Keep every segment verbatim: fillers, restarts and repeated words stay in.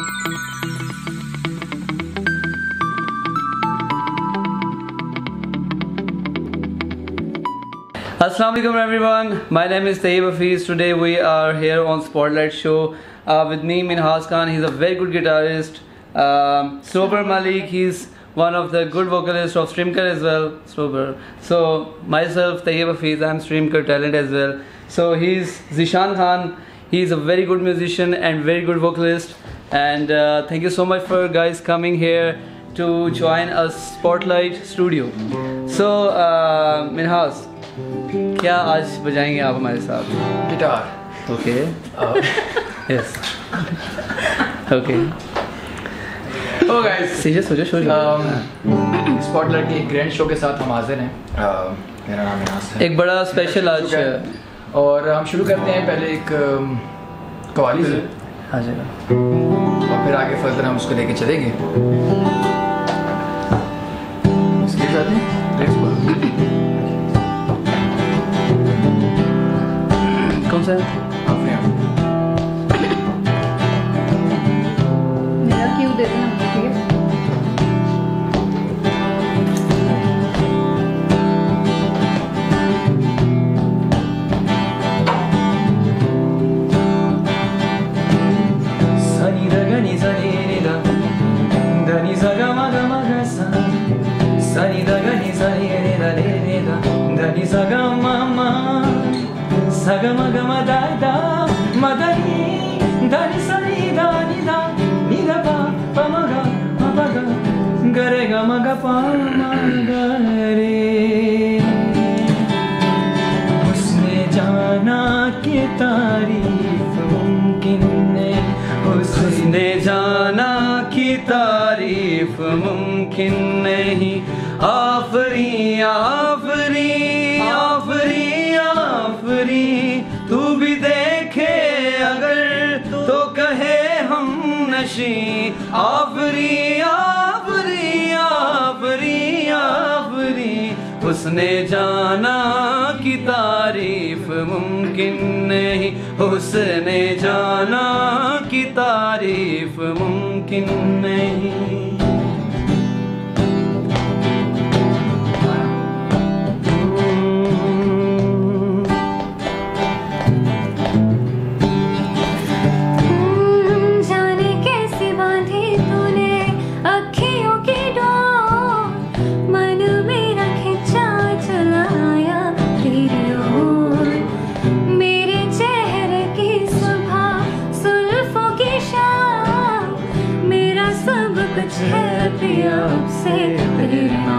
Assalamu alaikum everyone, my name is Tayyib Hafiz. Today we are here on Spotlight Show uh, with me Minhas Khan. He's a very good guitarist. um, Sober Malik, he's one of the good vocalists of Streamker as well. Sober. So myself Tayyib Hafiz, I'm Streamker talent as well. So he's Zishan Khan. He's a very good musician and very good vocalist. And uh, thank you so much for guys coming here to join us Spotlight Studio. So uh, Minhas, क्या आज बजाएंगे आप हमारे साथ? Guitar. Okay. Yes. Okay. Oh guys, serious हो जाओ, show spotlight के एक ग्रैंड शो के साथ हम हाजिर हैं। uh, मेरा नाम मिनास है। एक बड़ा स्पेशल आज है और हम शुरू करते हैं पहले एक कवाली से। हाँ जी। और फिर आगे फर्दर हम उसको लेके चलेंगे। इसके साथ ही कौन सा है? मेरा क्यों दे देना, ठीक है? सनी दा गा नी सा नी नी दा दा नी सा गा मा गा मा गा सा सनी दा गा नी सा नी नी दा नी नी दा दा नी सा गा मा मा सा गा मा गा मा दा दा मा दा नी दा नी सा नी दा नी दा नी दा पा पा मा गा मा पा गा गा रे गा मा गा पा मा गा रे। उसने जाना कि तारीफ मुमकिन नहीं, उसने जाना कि तारीफ मुमकिन नहीं। आफरी आफरी आफरी आफरी तू भी देखे अगर तो कहे हम नशी। आफरी आफरी आफरी आफरी उसने जाना कि तारीफ मुमकिन नहीं, उसने जाना कि तारीफ मुमकिन नहीं। से प्रेरणा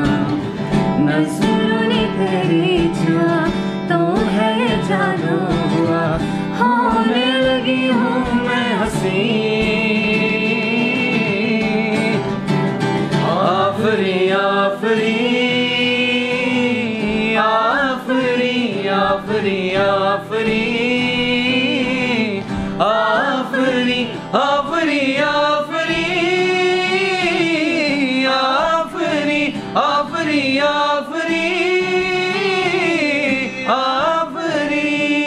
नज़रों ने तेरी छुआ तो है जानो हुआ, होने लगी हूँ मैं हंसी। आफरी आफरी आफरी आफरी आफरी आफरी आफरी आफरी आफरी आफरी आफरी।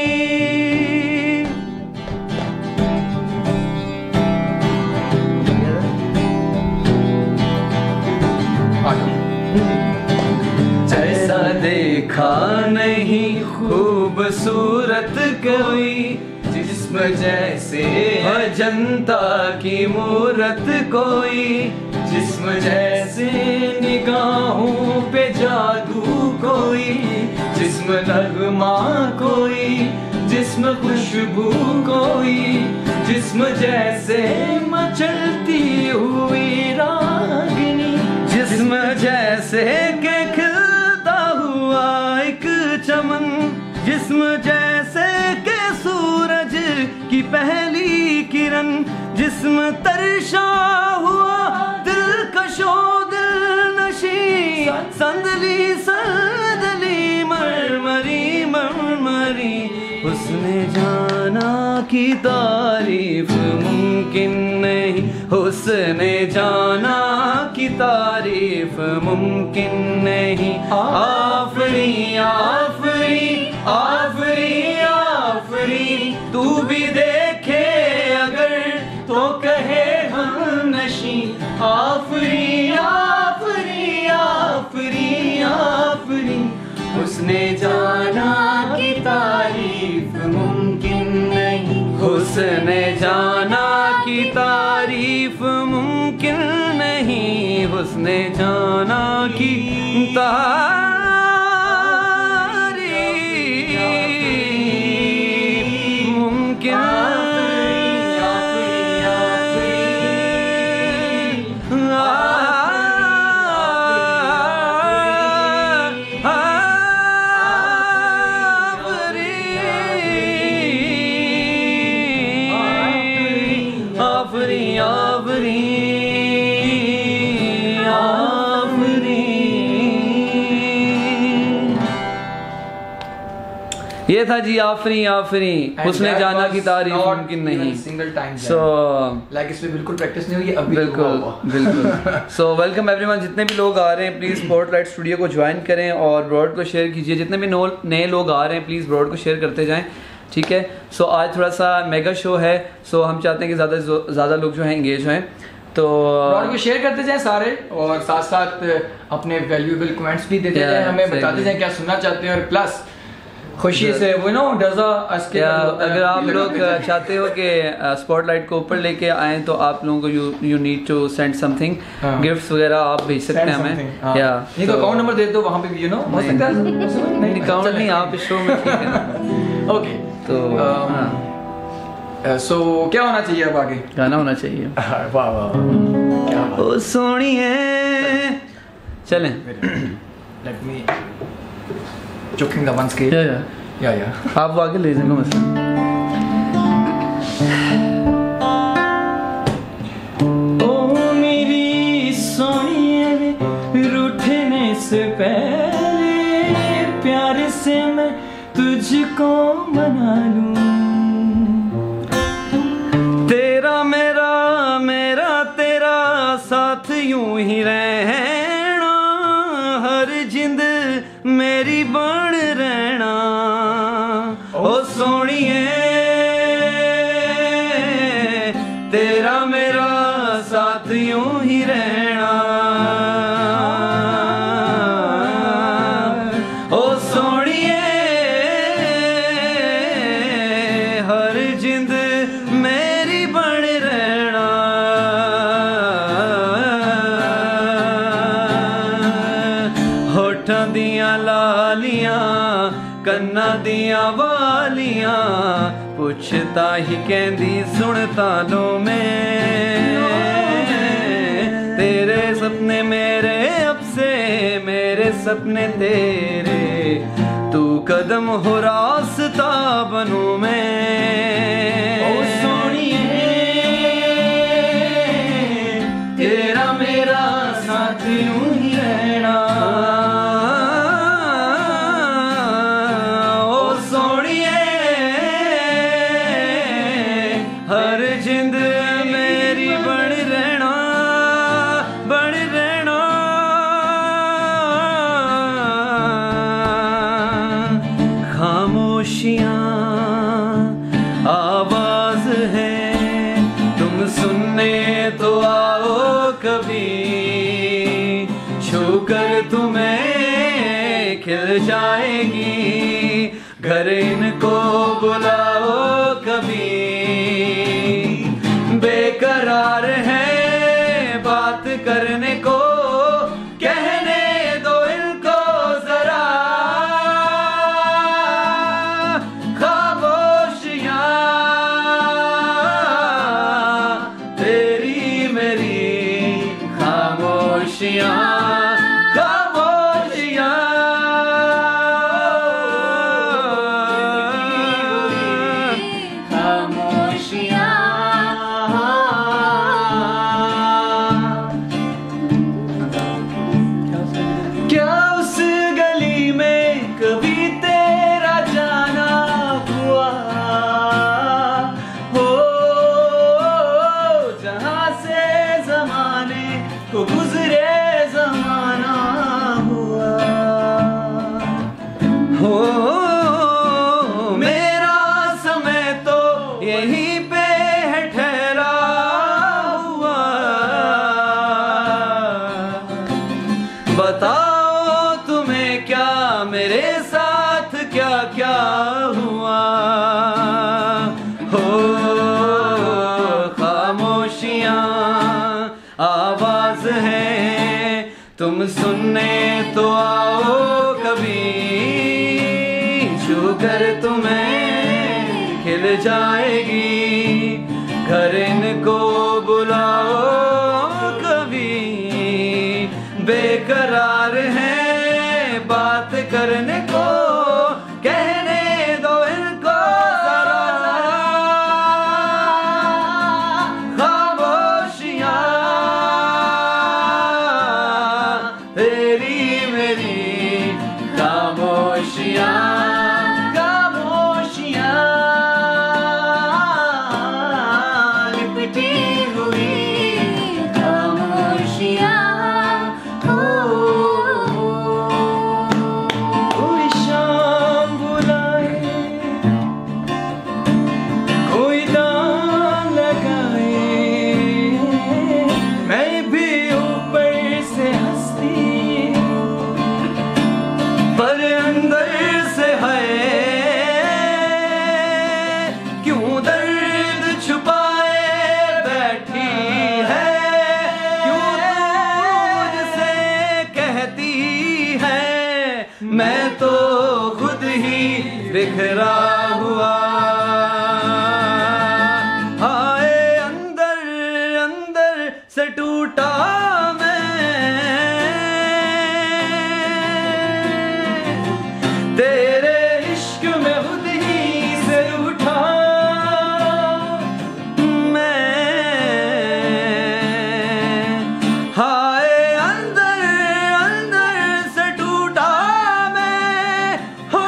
जैसा देखा नहीं खूबसूरत कोई, जिस्म जैसे अजंता की मूरत कोई, जिस्म जैसे निगाहों पे जादू कोई, जिस्म नगमा कोई, जिस्म खुशबू कोई, जिस्म जैसे मचलती हुई रागिनी, जिस्म जैसे के खिलता हुआ एक चमन, जिस्म जैसे के सूरज की पहली किरण, जिस्म तरशा हुआ दिलकशो दिलनशी, संदली संदली मरमरी मरमरी। उसने जाना कि तारीफ मुमकिन नहीं, उसने जाना कि तारीफ मुमकिन नहीं। आफरी आफरी आफरी आफरी तू भी देखे अगर तो कहे हम नशी आफरी आफरी आफरी आफरी। उसने जाना की तारीफ मुमकिन नहीं, हुस्ने जाना की तारीफ मुमकिन नहीं, हुस्ने जाना की तारीफ मुमकिन ये था जी आफरी आफरी, उसने जाना की तारीफ मुमकिन नहीं। सिंगल टाइम सो लाइक इसमें बिल्कुल प्रैक्टिस नहीं हुई अभी। बिल्कुल बिल्कुल। सो वेलकम एवरीवन, जितने भी लोग आ रहे हैं प्लीज़ स्पॉटलाइट स्टूडियो को ज्वाइन करें और ब्रॉड को शेयर कीजिए। जितने भी नए लोग आ रहे हैं प्लीज़ ब्रॉड को शेयर करते जाएं, ठीक है। सो so, आज थोड़ा सा मेगा शो है, सो so, हम चाहते हैं कि ज़्यादा ज़्यादा लोग जो हैं इंगेज हों, तो ब्रॉड को शेयर करते जाएं सारे, और साथ साथ अपने वैल्यूएबल कमेंट्स भी देते जाएं, हमें बताते जाएं क्या सुनना चाहते हैं, और प्लस खुशी से वो नो डजा अगर आप लोग चाहते हो कि स्पॉटलाइट को ऊपर लेके आए तो आप लोगों को you you need to send something, gifts वगैरह आप भेज सकते हैं हमें, या नहीं तो अकाउंट नंबर दे दो, वहाँ पे भी यू नो हो सकता है। नहीं अकाउंट नहीं, आप इस शो में ठीक है ना। ओके तो सो क्या होना चाहिए अब आगे? गाना होना चाहिए। वाह वाह ओ सोनिए, चलें। Let me checking the one scale. Yeah yeah yeah या आप आगे ले जाएंगे मसला। ओ मेरी सोनिए, रूठने से पहले प्यार से मैं तुझको मना लूं। तेरा मेरा मेरा तेरा साथ यूं ही रहना, हर जिंद मेरी बन रहना। ओ सोनिए, तेरा मेरा साथ यूं ही रहना। ओ सोनिए, हर जिंद मेरी बन रहना। होठां दियां लालियां, कन्ना दियां वालियां, पुछता ही कहंदी सुनता लो मैं। तेरे सपने मेरे अब से, मेरे सपने तेरे, तू कदम हो रास्ता बनूं मैं। ओ सोनिए, तेरा मेरा साथ यूं ही रहना। हर जिंद मेरी बन रहना, बन रहना। खामोशियाँ आवाज है, तुम सुनने तो आओ कभी, छूकर तुम्हें खिल जाएगी, घर इनको बुलाओ कभी। बेकरार है बात करने को, कहने दो इनको जरा। खामोशियाँ तेरी मेरी, खामोशियाँ को गुजरे तुम सुनने तो आओ कभी, छू कर तुम्हें खिल जाएगी। घर इनको बुलाओ कभी, बेकरार है बात करने को, कहने दो इनको जरा खामोशियां तेरी मेरी खामोशियां खामोशियां लिपटी हुई खामोशियां हो। कोई शाम बुलाए, कोई दाम लगाए, मैं भी ऊपर से हंसती पर अंदर से है क्यों दर्द छुपाए बैठी है, क्यों मुझसे कहती है मैं तो खुद ही बिखरा हुआ। हाय अंदर अंदर से टूटा तेरे इश्क में खुद ही से उठा मैं। हाय अंदर अंदर से टूटा मैं, हो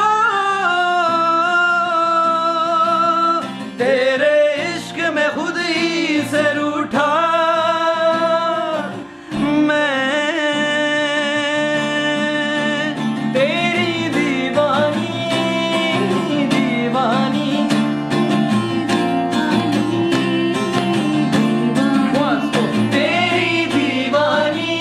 तेरे इश्क में खुद ही से रूठा मैं। तेरी दीवानी दीवानी तेरी दीवानी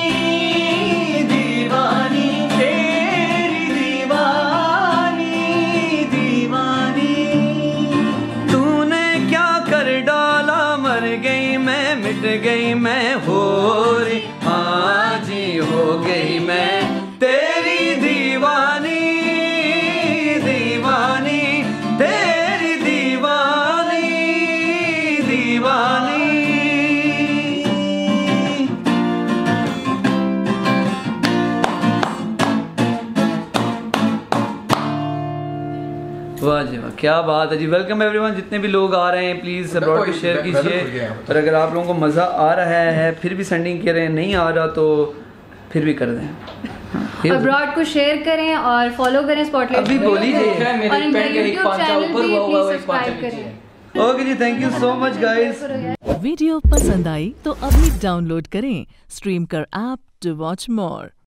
दीवानी तेरी दीवानी दीवानी। तूने क्या कर डाला, मर गई मैं मिट गई मैं हो रे, हाँ जी हो गई मैं तेरी दीवानी दीवानी तेरी दीवानी दीवानी। वाह जी वाह, क्या बात है जी। वेलकम एवरीवन, जितने भी लोग आ रहे हैं प्लीज़ अब्रॉड को शेयर कीजिए। और अगर आप लोगों को मज़ा आ रहा है फिर भी सेंडिंग कर रहे हैं, नहीं आ रहा तो फिर भी कर दें। अब्रॉड को शेयर करें और फॉलो करें स्पॉटलाइट। अभी बोली जी। और इनका यूट्यूब चैनल भी प्लीज सब्सक्राइब करें। ओके जी, thank you so much guys. Video पसंद आई तो अभी डाउनलोड करें स्ट्रीम कर ऐप टू वॉच मोर।